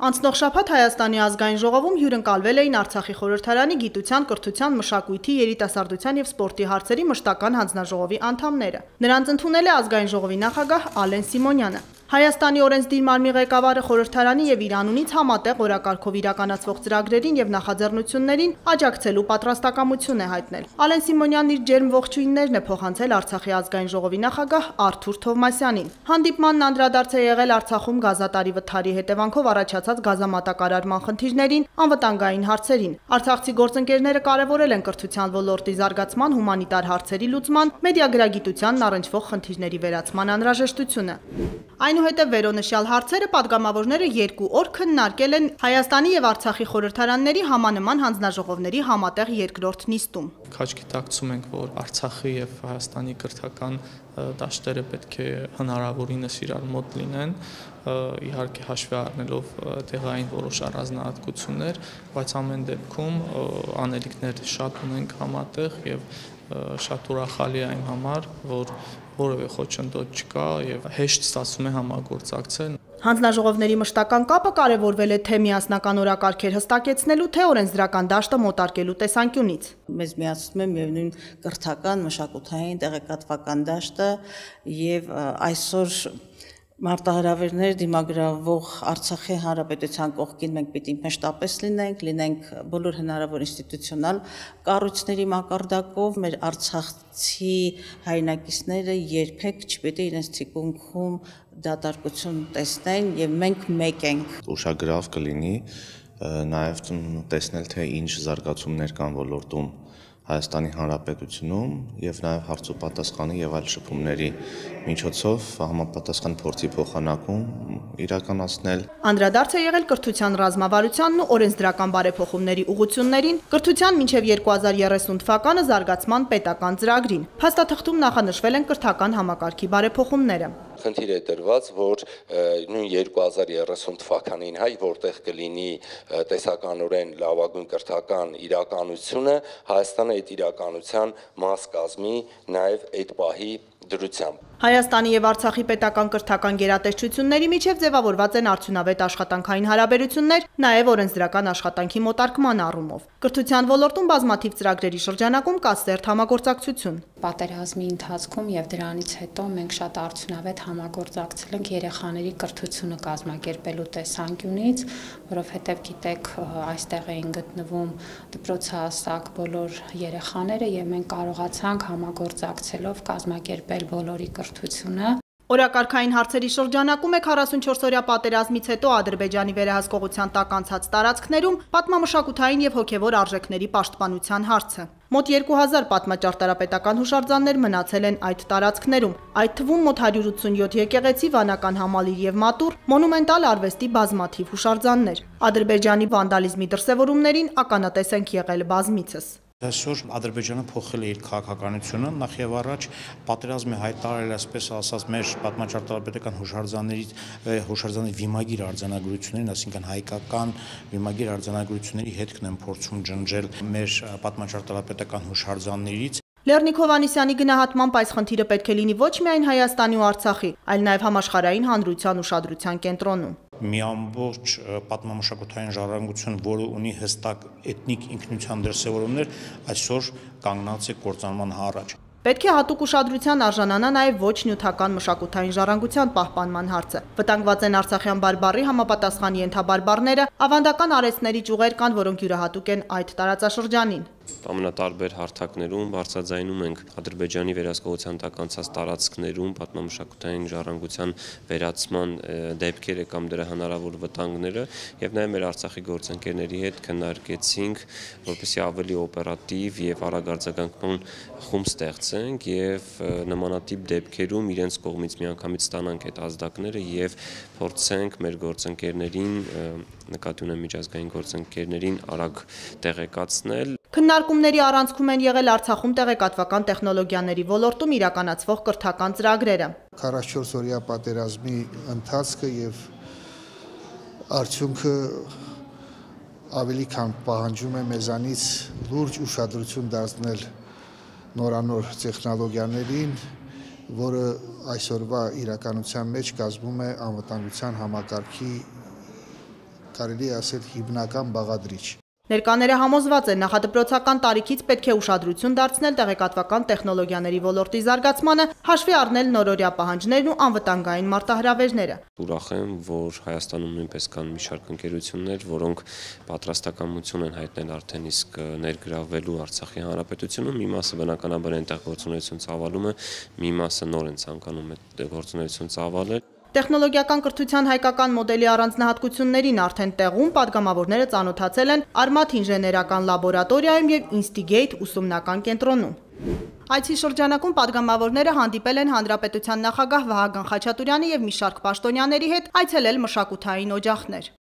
Անցնող շաբաթ Հայաստանի ազգային ժողովում հյուրընկալվել էին Արցախի խորհրդարանի գիտության, կրթության, մշակույթի, երիտասարդության և սպորտի հարցերի մշտական հանձնաժողովի անդամները։ Նրանց ընդունել է ազգային ժողովի նախագահ Ալեն Սիմոնյանը։ Հայաստանի օրենսդիր մարմնի ղեկավարը խորհրդարանի և իր անունից համատեղ օրակարգով իրականացվող ծրագրերին և նախաձեռնություններին աջակցելու պատրաստակամություն է հայտնել։ Ալեն Սիմոնյանն իր ջերմ ողջույններն է փոխանցել Արցախի ազգային ժողովի նախագահ Արթուր Թովմասյանին։ Հանդիպմանն անդրադարձ է եղել Արցախում գազատարի վթարի հետևանքով առաջացած գազամատակարարման խնդիրներին, անվտանգային հարցերին։ Արցախցի գործընկերները կարևորել են կրթության ոլորտի զարգացման, հումանիտար հարցերի լուծման, մեդիագրագիտությանն առնչվող խնդիրների վերացման անհրաժեշտությունը։ Այնուհետև վերոնշյալ հարցերը պատգամավորները 2 օր քննարկել են Հայաստանի և Արցախի խորհրդարանների համանման հանձնաժողովների համատեղ երկրորդ նիստում։ Քաջ գիտակցում ենք, որ Արցախի և Հայաստանի կրթական դաշտերը պետք է հնարավորինս իրար մոտ լինեն, իհարկե հաշվի առնելով տեղային որոշ առանձնահատկություններ, բայց ամեն դեպքում անելիքներ շատ ունենք համատեղ եւ շատ ուրախալի է այն համար, որ որևէ խոչընդոտ չկա եւ հեշտ ստացվում է համագործակցել։ Հանձնաժողովների մշտական կապը կարևորվել է թե միասնական օրակարգեր հստակեցնելու, թե օրենսդրական դաշտը մոտարկելու տեսանկյունից։ Մեզ միացնում է միևնույն կրթական, մշակութային, տեղեկատվական դաշտը եւ այսօր մարտահրավերներ դիմագրավող Արցախի հանրապետության կողքին մենք պիտի մշտապես լինենք բոլոր հնարավոր ինստիտուցիոնալ կառույցների մակարդակով, մեր արցախցի հայրենակիցները երբեք չպետք է իրենց թիկունքում դատարկություն տեսնեն եւ մենք մեկ ենք։ Ուշագրավ կլինի նաեւ տեսնել թե ինչ զարգացումներ կան ոլորտում Հայաստանի Հանրապետությունում եւ նաեւ հարց ու պատասխանի եւ այլ շփումների միջոցով համապատասխան փորձի փոխանակում իրականացնել։ Անդրադարձ է եղել կրթության ռազմավարությանն ու օրենսդրական բարեփոխումների ուղղություններին, կրթության մինչև 2030 թվականը զարգացման պետական ծրագրին։ Փաստաթղթում նախանշվել են կրթական համակարգի բարեփոխումները։ Խնդիր է դրված, որ նույն 2030 թվականին որտեղ կլինի տեսականորեն լավագույն կրթական իրականությունը, Հայաստանը այդ իրականության մաս կազմի նաև այդ պահի դրությամբ։ Հայաստանի և Արցախի պետական կրթական գերատեսչությունների միջև ձևավորված են արդյունավետ աշխատանքային հարաբերություններ, նաև օրենսդրական աշխատանքի մոտարկման առումով։ Կրթության ոլորտում բազմաթիվ ծրագրերի շրջանակում կա սերտ համագործակցություն։ Պատերազմի ընթացքում եւ դրանից հետո մենք շատ արդյունավետ համագործակցել ենք երեխաների կրթությունը կազմակերպելու տեսանկյունից, որովհետեւ գիտեք, այստեղ էին գտնվում դպրոցահասակ բոլոր երեխաները եւ մենք կարողացանք համագործակցելով կազմակերպել բոլորի կրթությունը։ Օրակարգային հարցերի շրջանակում է 44-օրյա պատերազմից հետո Ադրբեջանի վերահսկողության տակ անցած տարածքներում պատմամշակութային եւ հոգեվոր արժեքների պաշտպանության հարցը։ Մոտ 2000 պատմաճարտարապետական հուշարձաններ մնացել են այդ տարածքներում, այդ թվում մոտ 187 եկեղեցի, վանական համալիր եւ մատուռ, մոնումենտալ արվեստի բազմաթիվ հուշարձաններ։ Ադրբեջանի վանդալիզմի դրսևորումներին ականատես ենք եղել բազմիցս։ Այսօր Ադրբեջանը փոխել է իր քաղաքականությունը, նախ եւ առաջ պատերազմի հայտարարել, այսպես ասած, մեր պատմաճարտարապետական հուշարձանի վիմագիր արձանագրություններին, այսինքն հայկական վիմագիր արձանագրությունների հետքն են փորձում ջնջել մեր պատմաճարտարապետական հուշարձաններից։ Լեռնիկ Հովհաննիսյանի գնահատմամբ այս խնդիրը պետք է լինի ոչ միայն Հայաստանի ու Արցախի, այլ նաև համաշխարհային հանրության ուշադրության կենտրոնում։ Մի ամբողջ պատմամշակութային ժառանգություն, որը ունի հստակ էթնիկ ինքնության դրսևորումներ, այսօր կանգնած է կործանման առաջ։ Պետք է հատուկ ուշադրության արժանանա նաև ոչ նյութական մշակութային ժառանգության պահպանման հարցը։ Վտանգված են արցախյան բարբառի համապատասխան ենթաբարբառները, ավանդական արհեստների ճյուղեր կան, որոնք յուրահատուկ են այդ տարածաշրջանին։ Ամենատարբեր հարթակներում բարձրաձայնում ենք Ադրբեջանի վերահսկողության տակ անցած տարածքներում պատմամշակութային ժառանգության վերացման դեպքերը կամ դրա հնարավոր վտանգները եւ նաեւ մեր Արցախի գործընկերների հետ քննարկեցինք, որպեսզի ավելի օպերատիվ եւ արագ արձագանքման խումբ ստեղծենք եւ նմանատիպ դեպքերում իրենց կողմից միանգամից ստանանք այդ ազդակները եւ փորձենք մեր գործընկերներին, նկատի ունեմ միջազգային գործընկերներին արագ տեղեկացնել։ Քննարկումների առանցքում են եղել Արցախում տեղեկատվական տեխնոլոգիաների ոլորտում իրականացվող կրթական ծրագրերը։ 44-օրյա պատերազմի ընթացքը եւ արդյունքը ավելի քան պահանջում է մեզանից լուրջ ուշադրություն դարձնել նորանոր տեխնոլոգիաներին, որը այսօրվա իրականության մեջ կազմում է անվտանգության համակարգի կարելի է ասել հիմնական բաղադրիչ։ Ներկաները համոզված են, նախադպրոցական տարիքից պետք է ուշադրություն դարձնել տեղեկատվական տեխնոլոգիաների ոլորտի զարգացմանը, հաշվի առնել նորօրյա պահանջներն ու անվտանգային մարտահրավերները։ Ուրախ եմ, որ Հայաստանում նույնպես կան մի շարք ընկերություններ, որոնք պատրաստակամություն են հայտնել արդեն իսկ ներգրավվելու Արցախի Հանրապետությունում, մի մասը բնականաբար այնտեղ գործունեություն ծավալում է, մի մասը նոր են ցանկանում այդ գործունեություն ծավալել։ Տեխնոլոգիական կրթության հայկական մոդելի առանձնահատկություններին արդեն տեղում պատգամավորները ծանոթացել են Արմաթ ինժեներական լաբորատորիայում եւ Instigate ուսումնական կենտրոնում։ Այցի շրջանակում պատգամավորները հանդիպել են Հանրապետության նախագահ Վահագն Խաչատուրյանի եւ մի շարք պաշտոնյաների հետ, այցելել մշակութային օջախներ։